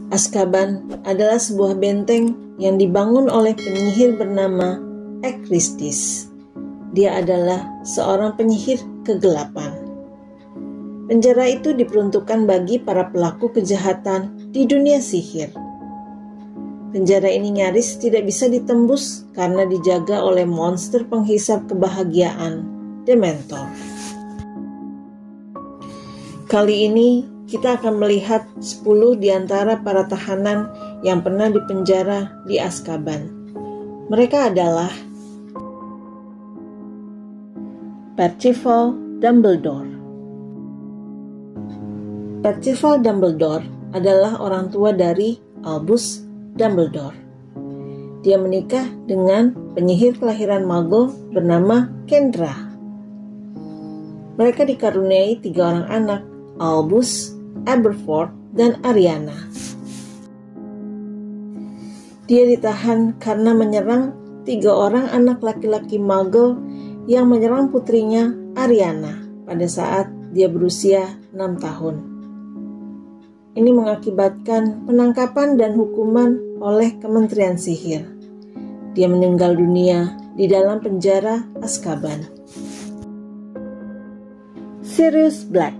Azkaban adalah sebuah benteng yang dibangun oleh penyihir bernama Ekristis. Dia adalah seorang penyihir kegelapan. Penjara itu diperuntukkan bagi para pelaku kejahatan di dunia sihir. Penjara ini nyaris tidak bisa ditembus karena dijaga oleh monster penghisap kebahagiaan, Dementor. Kali ini kita akan melihat 10 di antara para tahanan yang pernah dipenjara di Azkaban. Mereka adalah Percival Dumbledore. Percival Dumbledore adalah orang tua dari Albus Dumbledore. Dia menikah dengan penyihir kelahiran Muggle bernama Kendra. Mereka dikaruniai 3 orang anak, Albus, Aberforth, dan Ariana. Dia ditahan karena menyerang 3 orang anak laki-laki Muggle yang menyerang putrinya Ariana pada saat dia berusia 6 tahun. Ini mengakibatkan penangkapan dan hukuman oleh Kementerian Sihir. Dia meninggal dunia di dalam penjara Azkaban. Sirius Black.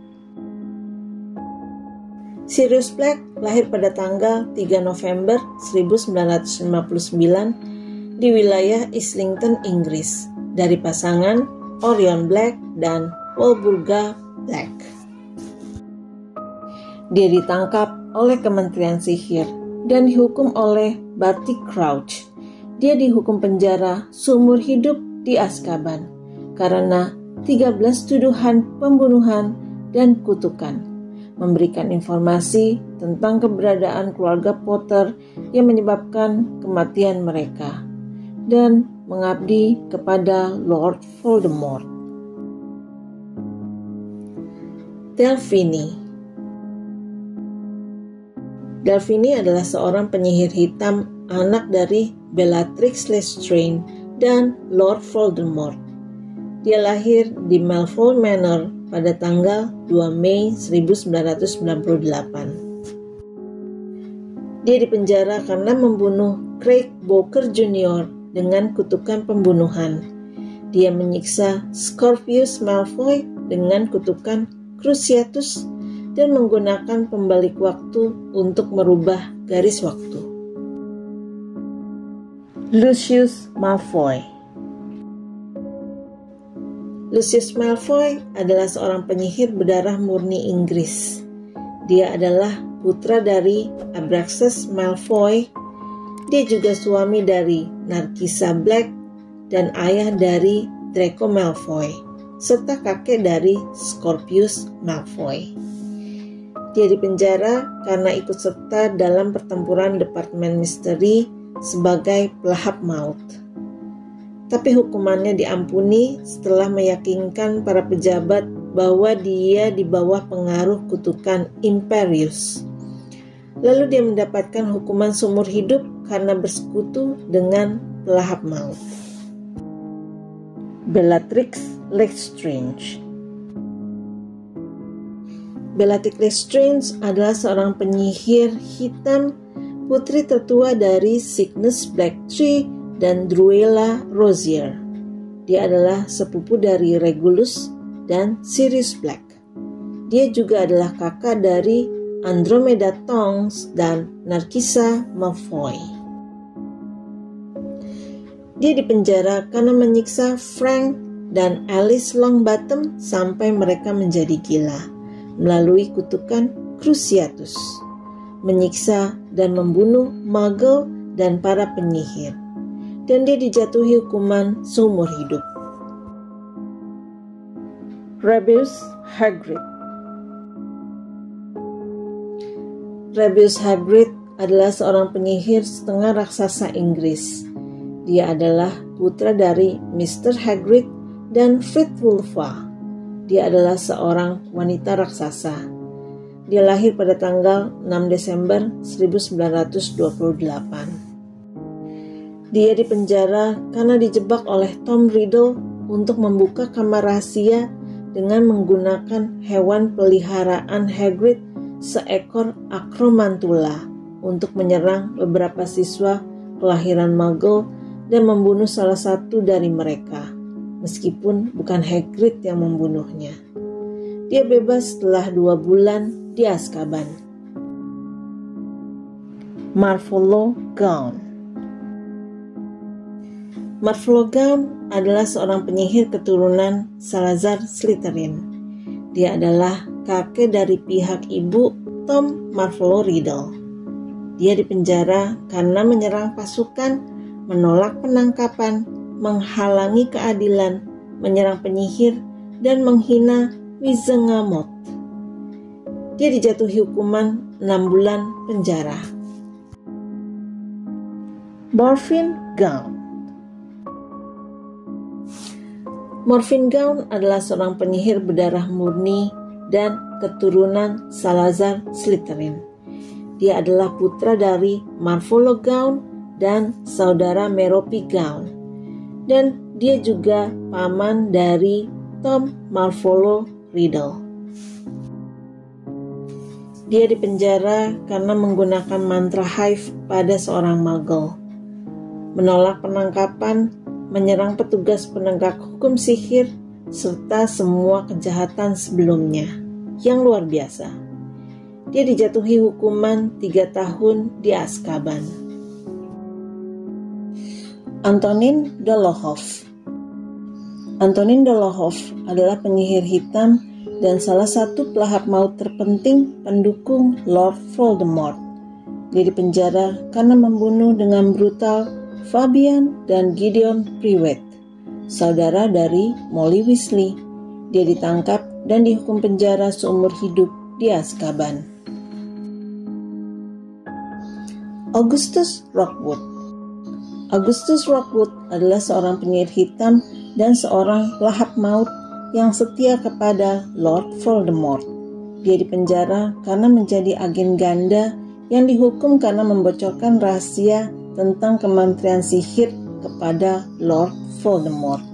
Sirius Black lahir pada tanggal 3 November 1959 di wilayah Islington, Inggris, dari pasangan Orion Black dan Walburga Black. Dia ditangkap oleh Kementerian Sihir dan dihukum oleh Barty Crouch. Dia dihukum penjara seumur hidup di Azkaban karena 13 tuduhan pembunuhan dan kutukan, memberikan informasi tentang keberadaan keluarga Potter yang menyebabkan kematian mereka, dan mengabdi kepada Lord Voldemort. Delphine. Delphine adalah seorang penyihir hitam, anak dari Bellatrix Lestrange dan Lord Voldemort. Dia lahir di Malfoy Manor pada tanggal 2 Mei 1998. Dia dipenjara karena membunuh Craig Booker Jr. dengan kutukan pembunuhan. Dia menyiksa Scorpius Malfoy dengan kutukan Cruciatus dan menggunakan pembalik waktu untuk merubah garis waktu. Lucius Malfoy. Lucius Malfoy adalah seorang penyihir berdarah murni Inggris. Dia adalah putra dari Abraxas Malfoy. Dia juga suami dari Narcissa Black dan ayah dari Draco Malfoy, serta kakek dari Scorpius Malfoy. Dia dipenjara karena ikut serta dalam pertempuran Departemen Misteri sebagai pelahap maut. Tapi hukumannya diampuni setelah meyakinkan para pejabat bahwa dia di bawah pengaruh kutukan Imperius. Lalu dia mendapatkan hukuman seumur hidup karena bersekutu dengan pelahap maut. Bellatrix Lestrange. Bellatrix Lestrange adalah seorang penyihir hitam, putri tertua dari Cygnus Blacktree dan Druella Rozier. Dia adalah sepupu dari Regulus dan Sirius Black. Dia juga adalah kakak dari Andromeda Tonks dan Narcissa Malfoy. Dia dipenjara karena menyiksa Frank dan Alice Longbottom sampai mereka menjadi gila melalui kutukan Cruciatus, menyiksa dan membunuh Muggle dan para penyihir, dan dia dijatuhi hukuman seumur hidup. Rubeus Hagrid. Rubeus Hagrid adalah seorang penyihir setengah raksasa Inggris. Dia adalah putra dari Mr. Hagrid dan Fridwulfa. Dia adalah seorang wanita raksasa. Dia lahir pada tanggal 6 Desember 1928. Dia dipenjara karena dijebak oleh Tom Riddle untuk membuka kamar rahasia dengan menggunakan hewan peliharaan Hagrid seekor akromantula untuk menyerang beberapa siswa kelahiran Muggle dan membunuh salah satu dari mereka, meskipun bukan Hagrid yang membunuhnya. Dia bebas setelah 2 bulan di Azkaban. Marvolo Gaunt. Marvolo Gaunt adalah seorang penyihir keturunan Salazar Slytherin. Dia adalah kakek dari pihak ibu Tom Marvolo Riddle. Dia dipenjara karena menyerang pasukan, menolak penangkapan, menghalangi keadilan, menyerang penyihir, dan menghina Wizengamot. Dia dijatuhi hukuman 6 bulan penjara. Morfin Gaunt. Morfin Gaunt adalah seorang penyihir berdarah murni dan keturunan Salazar Slytherin. Dia adalah putra dari Marvolo Gaunt dan saudara Merope Gaunt. Dan dia juga paman dari Tom Marvolo Riddle. Dia dipenjara karena menggunakan mantra Hive pada seorang Muggle, menolak penangkapan, menyerang petugas penegak hukum sihir, serta semua kejahatan sebelumnya yang luar biasa. Dia dijatuhi hukuman 3 tahun di Azkaban. Antonin Dolohov. Antonin Dolohov adalah penyihir hitam dan salah satu pelahap maut terpenting pendukung Lord Voldemort. Dia dipenjara karena membunuh dengan brutal Fabian dan Gideon Private, saudara dari Molly Weasley. Dia ditangkap dan dihukum penjara seumur hidup di Azkaban. Augustus Rockwood. Augustus Rockwood adalah seorang penyihir hitam dan seorang pelahap maut yang setia kepada Lord Voldemort. Dia dipenjara karena menjadi agen ganda yang dihukum karena membocorkan rahasia tentang Kementerian Sihir kepada Lord Voldemort.